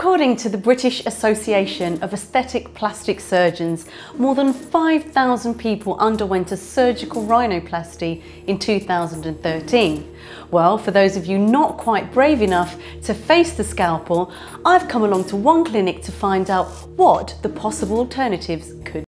According to the British Association of Aesthetic Plastic Surgeons, more than 5,000 people underwent a surgical rhinoplasty in 2013. Well, for those of you not quite brave enough to face the scalpel, I've come along to one clinic to find out what the possible alternatives could be.